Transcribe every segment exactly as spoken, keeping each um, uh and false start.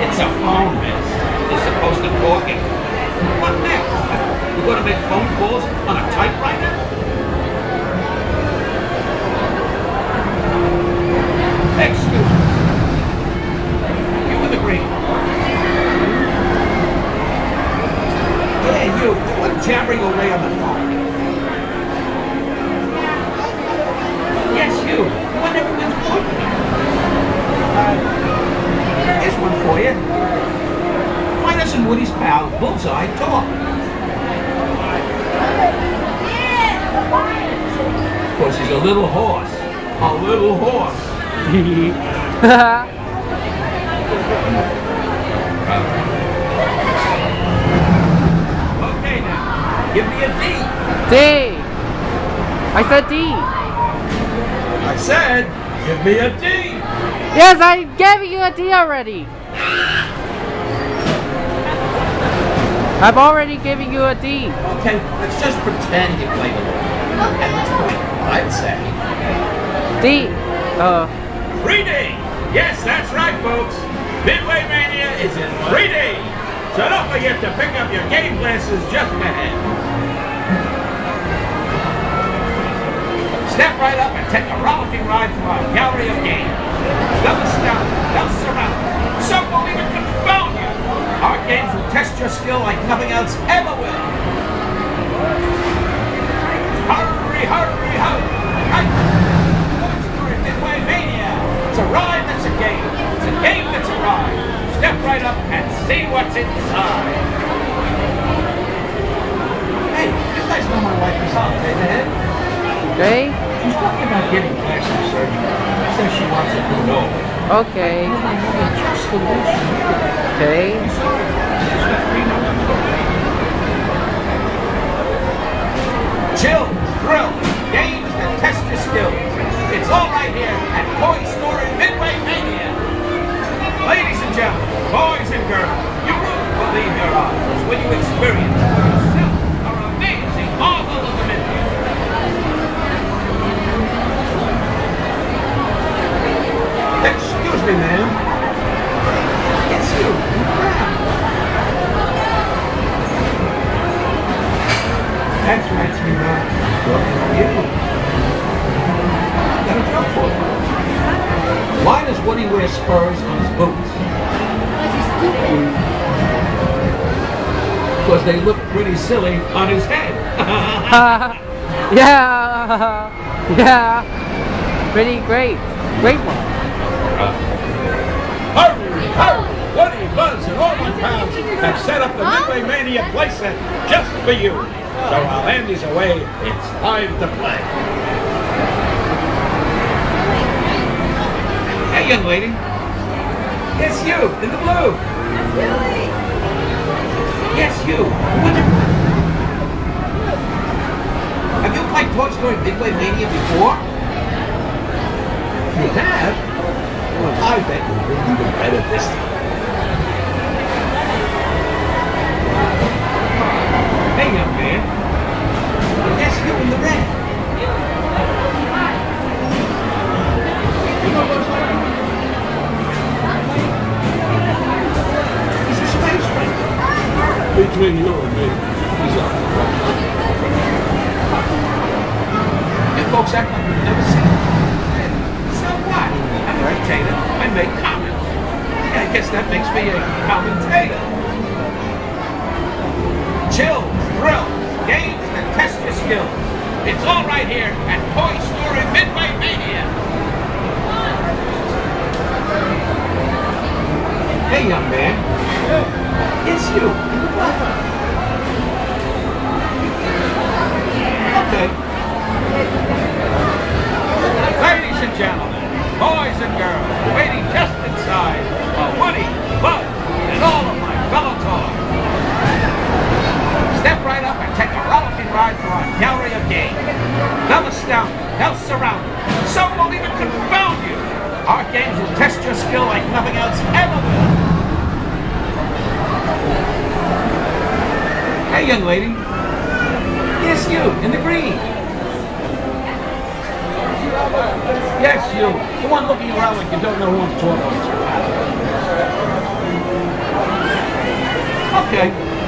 It's a phone, miss. You're supposed to talk it. What next? You're going to make phone calls on a typewriter? Excuse me. You in the green. Yeah, you. What jabbering away on the phone? Yes, you. The one everyone's talking about. Uh, here's one for you. Why doesn't Woody's pal, Bullseye, talk? Because he's a little horse. A little horse. Okay now, give me a D. D. I said D. I said, give me a D. Yes, I gave you a D already. I've already given you a D. Okay, let's just pretend you played along. At this point, I'd say D. Uh. three D. Yes, that's right, folks. Midway Mania is in three D. So don't forget to pick up your game glasses just ahead. Step right up and take a rollicking ride through our gallery of games. They'll astound you, they'll surround you. Some won't even confound you. Our games will test your skill like nothing else ever will. Hurry, hurry, hurry. Right. Midway Mania. It's a ride that's a game. It's a game that's a ride. Step right up and see what's inside. Hey, you guys know my wife is on, okay, ahead? Okay. She's talking about getting plastic surgery. Says she wants a new nose. Okay. Just the way she Okay. Chill, thrill, games that test your skills. It's all right here at Toy Story Midway Mania. Ladies and gentlemen, boys and girls, you won't believe your eyes when you experience for yourself our amazing marvel of the Midway. Excuse me, ma'am. Yes, you. That's right, sweetheart. Talking to you. I got a joke for you. Why does Woody wear spurs on his boots? Because they look pretty silly on his head. Yeah. Yeah. Pretty great. Great one. Uh, hurry, hurry! Woody, Buzz, and all my pals have set up the Midway Mania playset just for you. So while Andy's away, it's time to play. Hey, young lady. It's you, in the blue. Yes, you. Have you played Toy Story Midway Mania before? You have? Well, I bet you'll do even better this time. Hey, young man. Yes, you in the red. You know what's like? He's a space ranger. Between you and me, he's a... You folks act like you've never seen him. So what? I'm an entertainer. I make comments. Yeah, I guess that makes me a commentator. Chill, thrill, games that test your skills. It's all right here at Toy Story Midway Mania. Hey, young man. It's you. Okay. Ladies and gentlemen, boys and girls, waiting just inside are Woody, Buzz, and all of my fellow toys. Step right up and take a rollicking ride through our gallery of games. They'll astound you, they'll surround you, some won't even confound you. Our games will test your skill like nothing else ever will. Hey, young lady. Yes, you, in the green. Yes, you. The one looking around like you don't know who I'm talking to. Okay.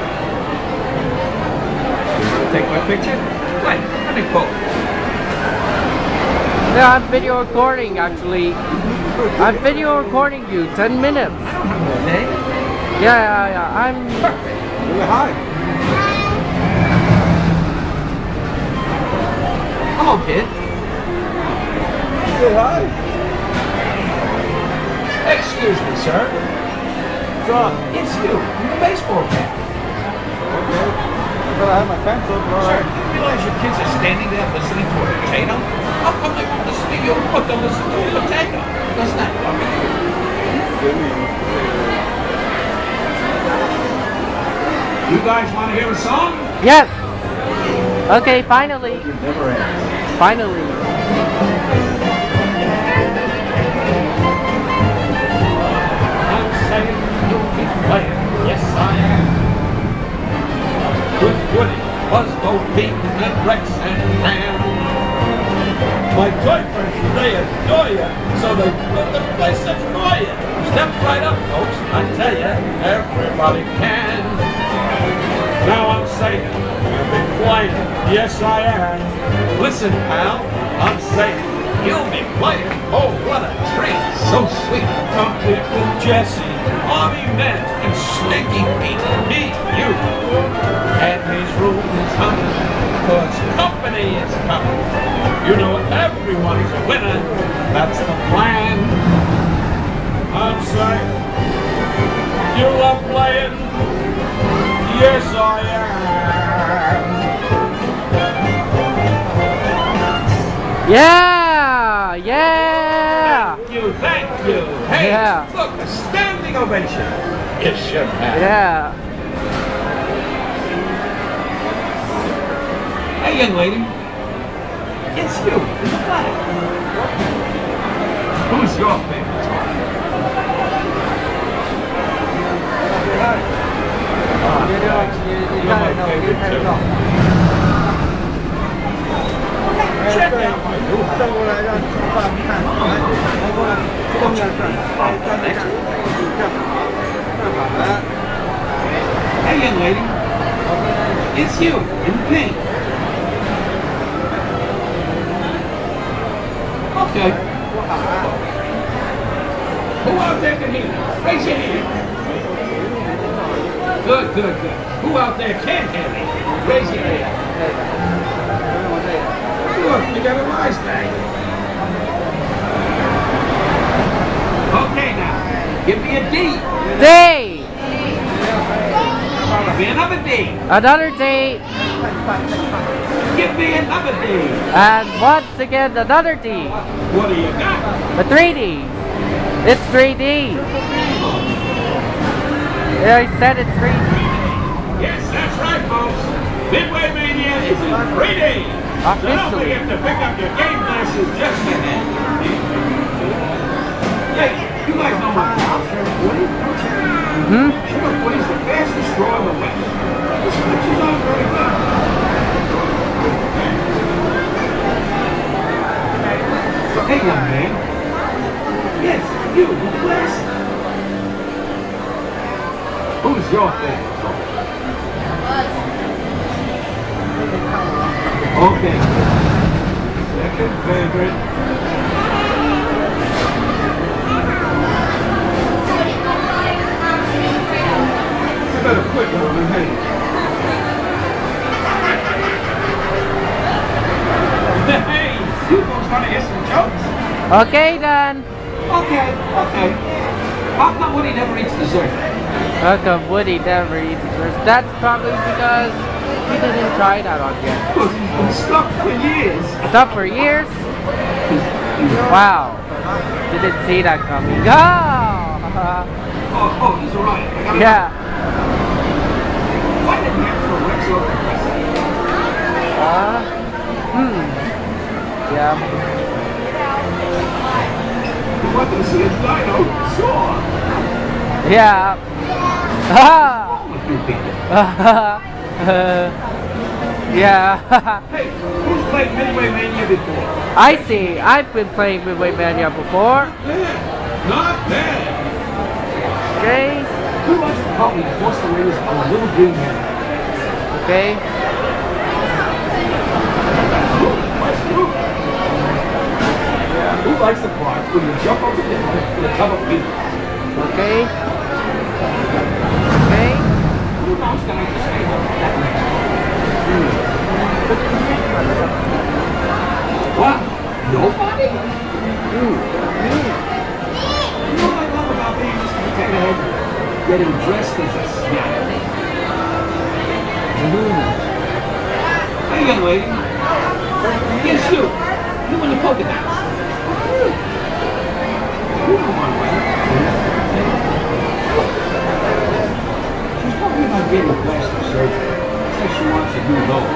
Take my picture? Wait, let me pose. Yeah, I'm video recording actually. I'm video recording you. Ten minutes. Okay. Yeah, yeah, yeah. I'm. Perfect. Say hi. Hello, kid. Say hi. Excuse me, sir. Uh, it's you, the baseball cap. Okay. Well, I have my pencil. Sir, do you realize your kids are standing there listening to a potato? How come they won't listen to you, but they'll listen to a potato? Doesn't that bother you? You guys want to hear a song? Yes. Okay, finally. Never ends. Finally. I'm saying you'll be playing. Yes, I am. With Woody, Buzz, Bo Peep, and Rex and Pam. My toy friends, they adore you, so they put the place up for you. Step right up, folks. I tell you, everybody can. Now I'm saying, you'll be playing. Yes, I am. Listen, pal, I'm saying, you'll be playing. Oh, what a treat. So sweet. Complete with Jesse, Army Men, and Stinky Pete. Me, you. And these rooms humming, cause company is coming. You know everyone's a winner. That's the plan. I'm saying, you love playing. Yes, I am. Yeah, yeah. Thank you, thank you. Hey, Yeah. look, a standing ovation. You should have. Yeah. Hey, young lady. It's you, in the flag. Who's your favorite toy? Ah, thanks. You're my favorite too. Check out my new house. Hey, young lady. It's you, in pink. Okay. Who out there can hear me? Raise your hand. Good, good, good. Who out there can't hear me? Raise your hand. Look, you got a wise bag. Okay, now, give me a D. D. Give me another D. Another D. Give me another D. And once again, another D. What do you got? A three D. It's three D. Yeah, I said it's three D. Yes, that's right, folks. Midway Mania is in three D. So don't forget to pick up your game glasses just ahead. Hey, you guys know my house, Woody? Hmm? You know Woody's the fastest drawer in the West. This picture's not very good. Hey, young man. Yes, you, with glasses. Who's your favorite toy? Okay. Second favorite. You better quit on the head. Hey, you folks want to hear some jokes? Okay then. Okay, okay. How come Woody never eats dessert? How come Woody never eats first? That's probably because he didn't try that on yet. Because he's been stuck for years. Stuck for years? Wow. Didn't see that coming. Oh! Oh, oh, he's alright. Yeah. Why didn't you throw Rex off the press? Uh, hmm. Yeah. You wanted to see a dino saw. Yeah. Ah! What's wrong with you people? Yeah. Hey, who's played Midway Mania before? I see. I've been playing Midway Mania before. Not bad. Not bad. Okay. Who wants to call me Force the Raiders on a little green man. Okay. Who likes the part when you jump over the with a tub of people? Okay. Okay. Who knows that I just made up that much? What? Nobody? Mm. You know what I love about being Mister Potato Head? Getting dressed as a snack. Mm. Hey, young lady. Yes, you. You in the polka dots. You know my wife. She's talking about getting plastic surgery. Says she wants to do both.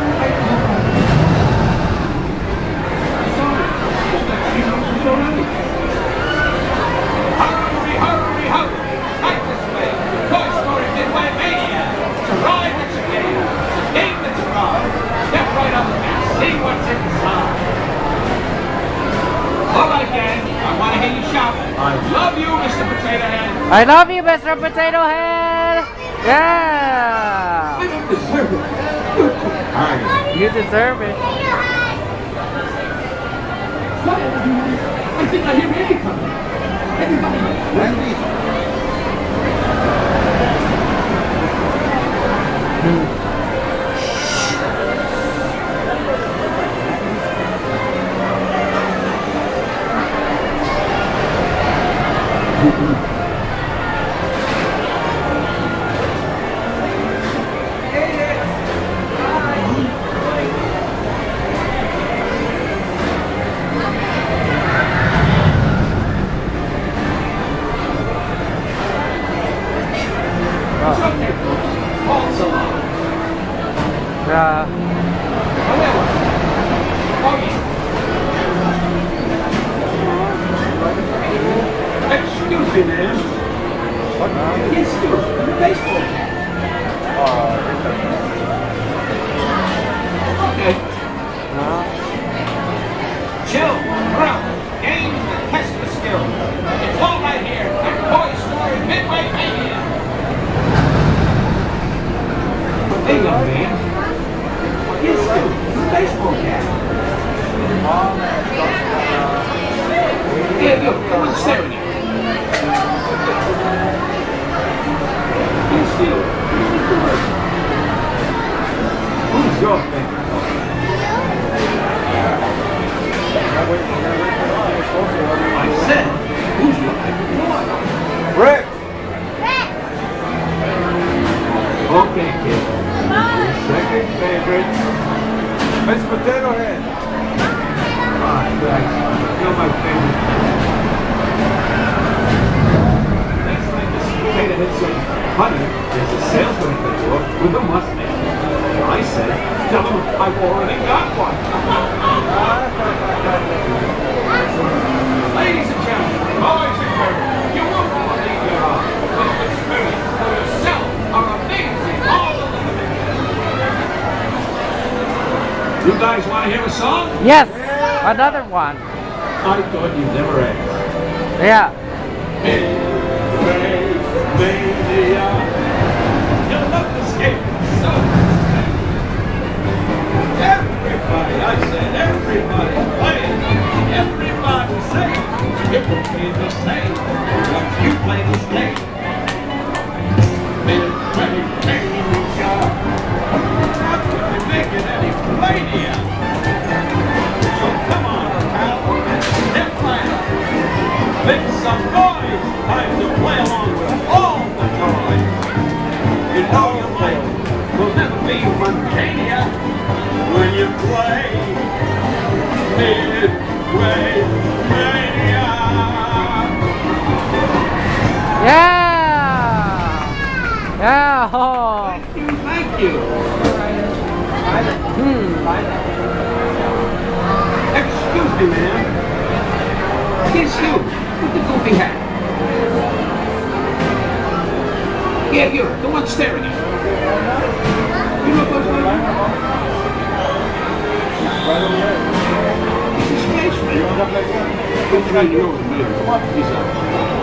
Hurry, hurry, hurry! Right this way! Toy Story Midway Mania! It's a ride that's a game! It's a game that's a ride! Step right up and see what's inside! Alright gang, I want to hear you shout. I love you, Mister Potato Head! I love you, Mister Potato Head! Yeah! I don't deserve it! You deserve it. What? I think I hear Andy coming. Everybody, Andy. It's okay, folks. False alarm. Yeah. However, oh yeah. Excuse me, man. What? Yes, you. You're a baseball cat. Okay. Uh, Chill, growl, games that test the skills. It's all right here at Toy Story Midway Mania. Hey, young man. Yes, you. You're a baseball cat. Yeah, you. Come on, staring at me. Yes, you. Who's your favorite? I said, who's your favorite? Rick! Okay, kid. Second favorite. Mister Potato Head. Ah, thanks. You're my favorite. Next time this potato head said, honey, there's a salesman at the door with a mustache. I said, tell him I've already got one. Ladies and gentlemen, boys and girls, you won't believe your eyes. This experience for yourself are amazing all over the place. You guys want to hear a song? yes! Another one. I thought you'd never ask. Yeah. Midway Mania. You love this game so much. Everybody, I said everybody play it. Everybody say it. It will be the same once you play this game. Midway Mania. How could we make it any plainer? So come on, pal, and step right up. Make some noise. Time to play along with all the toys. You know your life will never be Mania when you play Midway Mania. Yeah! Yeah! Oh. Thank you, thank you. Hmm. Excuse me, ma'am. Yes, you. With the goofy hat. Yeah, you're the one staring at me. You know those ones? Right over there. He's a spaceman. You don't have like that? Good try, you know what I mean. He's a